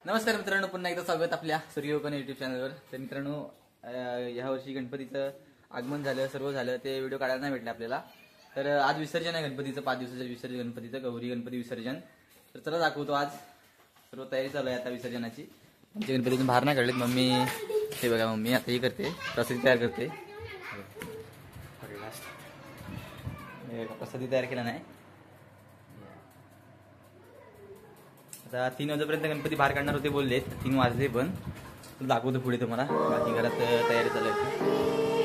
नमस्कार मित्रांनो, पुन्हा एकदा स्वागत आपल्या सूर्यकोकण युट्यूब चॅनलवर. तर मित्रांनो, ह्या वर्षी गणपतीचं आगमन झालं, सर्व झालं, ते व्हिडिओ काढायला नाही भेटले आपल्याला. तर आज विसर्जन आहे गणपतीचं, 5 दिवसाचं विसर्जन गणपतीचं, गौरी गणपती विसर्जन. तर चला दाखवतो. आज सर्व तयारी चालू आहे आता विसर्जनाची. आमच्या गणपतीतून बाहेर नाही काढलेत. मम्मी हे बघा, मम्मी आता ही करते, प्रसादी तयार करते. प्रसादी तयार केला नाही. आता 3 वाजेपर्यंत गणपती बाहेर काढणार होते बोललेत. 3 वाजले, पण दाखवतो पुढे तुम्हाला. बाकी घरात तयारी चालू आहे.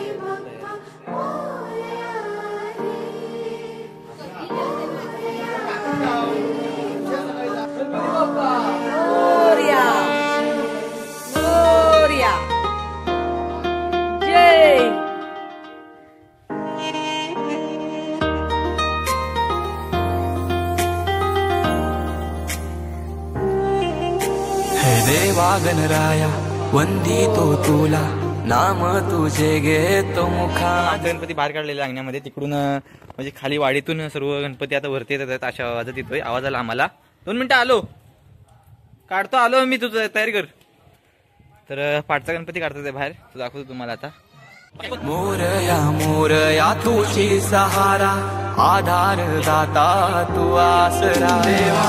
देवा गणराया वंदितो तुला, नाम तुझे घेतो मुखा. गणपती बाहेर काढलेल्या अंगण्यामध्ये, तिकडून म्हणजे खाली वाडीतून सर्व गणपती आता वरती येतात. अशा आवाजात येतोय. आवाज आला आम्हाला. 2 मिनिटं आलो, काढतो, आलो मी. तुझं तयारी कर. तर पाठचा गणपती काढतो ते बाहेर, तो दाखवतो तुम्हाला आता. मोरया तुझी सहारा, आधार दाता तू आसरा. देवा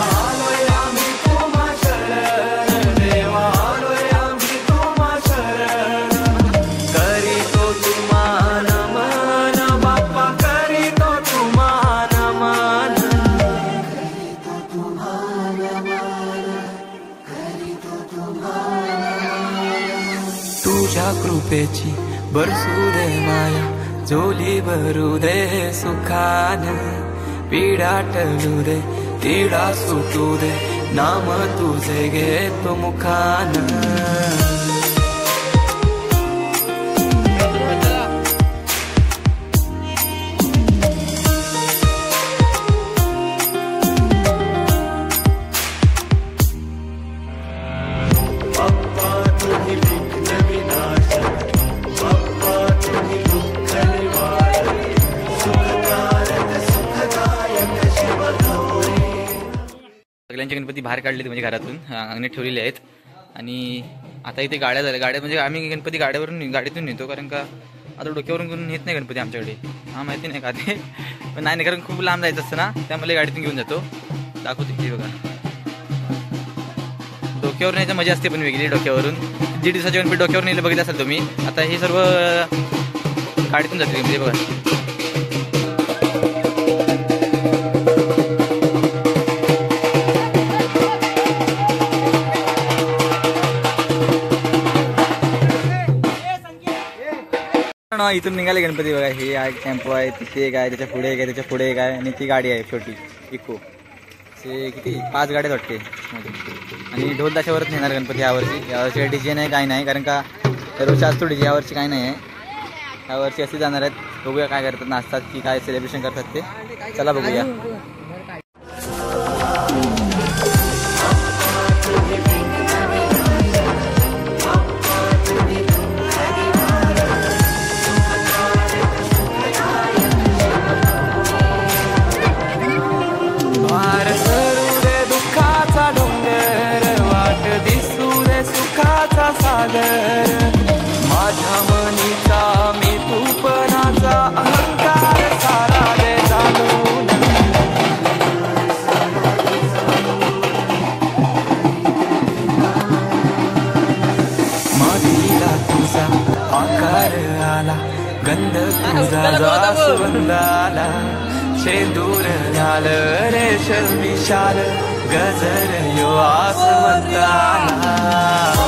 तुझ्या कृपेची बरसू दे माया, जोली भरू दे सुखान. पीडा टळू दे, तिडा सुटू दे, नाम तुझे घेतो मुखान. सगळ्यांचे गणपती बाहेर काढलेत, म्हणजे घरातून अंगणात ठेवलेले आहेत. आणि आता इथे गाड्या झाल्या. गाड्या म्हणजे आम्ही गणपती गाडीतून नेतो, कारण का आता डोक्यावरून घेऊन नेत नाही गणपती आमच्याकडे. हा माहिती नाही का ते, पण नाही, कारण खूप लांब जायचं असतं ना, त्यामुळे गाडीतून घेऊन जातो. दाखवतो ते बघा. डोक्यावर न्यायची मजा असते पण वेगळी. डोक्यावरून 1.5 दिवसाचे गणपती डोक्यावर नेले बघितलं असेल तुम्ही. आता हे सर्व गाडीतून जाते गणपती बघा. इथून निघाले गणपती बघा. हे आहे टेम्पो आहे, तिथे एक आहे, त्याच्या पुढे एक आहे, त्याच्या पुढे एक आहे, आणि ती गाडी आहे छोटी इको. ते किती 5 गाड्यात वाटते. आणि ढोल ताशावरच नेणार गणपती यावर्षी. यावर्षी डीजे नाही, काही नाही, कारण का दरवर्षी असतो डीजे, यावर्षी काही नाही आहे. यावर्षी असे जाणार आहेत. बघूया काय करतात, नाचतात की काय सेलिब्रेशन करतात ते. चला बघूया. माझ्या मनीचा मी तूपणाचा अहंकार सारा दे जाणून. मधीला तुझा आकार आला, गंध तुझा जास्वंद आला. शेंदूर झालं रेशम विशाल, गजर यो आसमंत आला.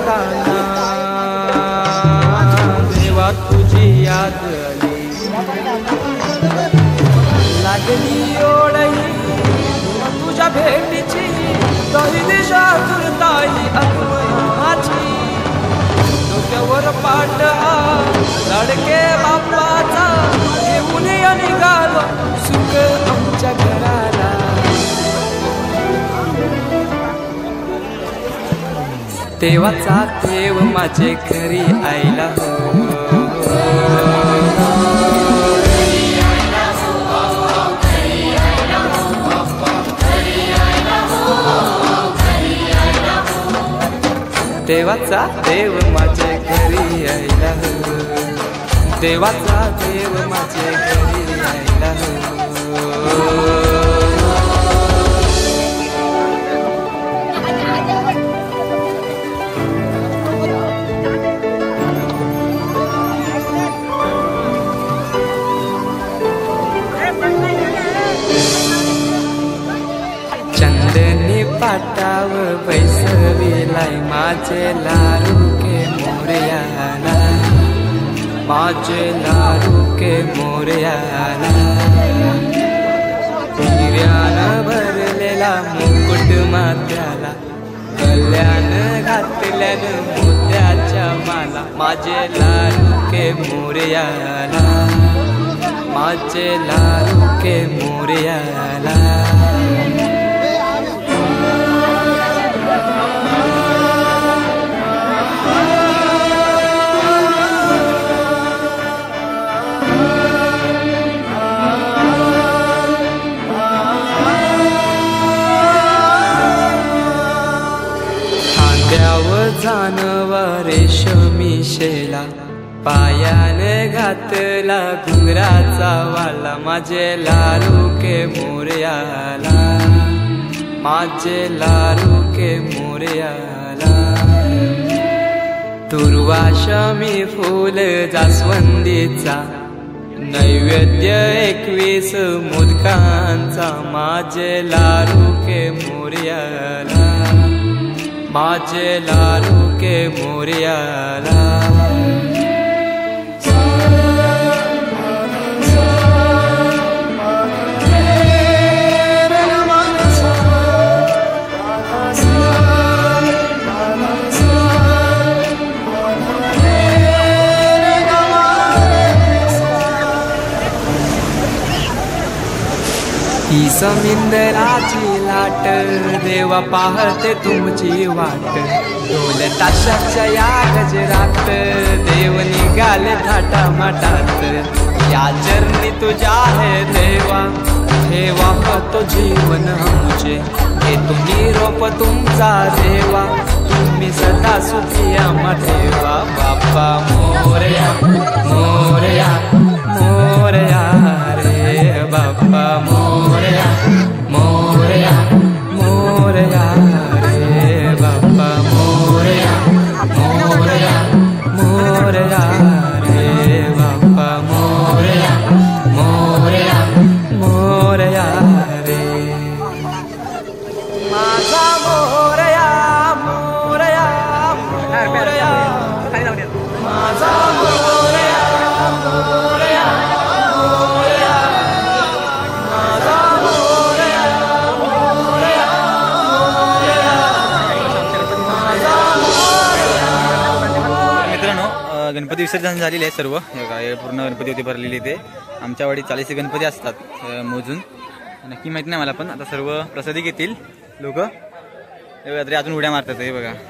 करताना देवा तुझी याद आली लागली ओढई तुझ्या भेटीची तरी दिशा तुरताई आत्माची डोक्यावर पाट लडके बाप्पाचा घेऊन निघालो सुख आमच्या घराला देवाचा देव माझे घरी आयला देवाचा देव माझे घरी आयला देवाचा देव माझे घरी आयला चंदनी पाटाव बैसविलाय माझे लाडूके मोरयाला माझे लाडूके मोरयाला हिऱ्यानं भरलेला मुकुट माथ्याला गल्यानं घातल्यानं मोत्याच्या माला माझे लाडूके मोरयाला माझे लाडूके मोरयाला जानवा रेशमी शेला पायाने घातला घुंगराचा वाला माझे लाडूके मोरयाला माझे लाडूके मोरयाला दुर्वाशमी फूल जास्वंदीचा नैवेद्य 21 मोदकांचा माझे लाडूके मोरयाला माझे लाडूके मोरयाला ही समिंदराची लाट देवा पाहते तुमची वाट ढोल ताशाच्या या गजरात देव निघाले थाटामाटात या चरणी तुझ्या है देवा ठेवा तो जीवन आमचे हे तुम्ही रोप तुमचा देवा तुम्ही सदा सुखी आम्हा ठेवा बाप्पा मोरया मोरया मोरया रे बाप्पा मोरया मोरया मोरया रे बाप्पा मोरया मोरया मोरया रे बाप्पा मोरया मोरया मोरया रे माझा मोरया मोरया मोरया माझा मोरया मोरया गणपती विसर्जन झालेले आहे सर्व हे पूर्ण गणपती होती भरलेली ते आमच्या वाडीत 40 गणपती असतात मोजून नक्की माहिती नाही मला पण आता सर्व प्रसादी घेतील लोक तरी अजून उड्या मारतात हे बघा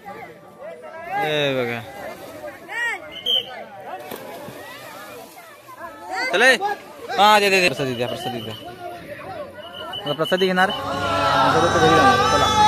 बघा चला हा दे प्रसादी द्या प्रसादी द्या प्रसादी घेणार चला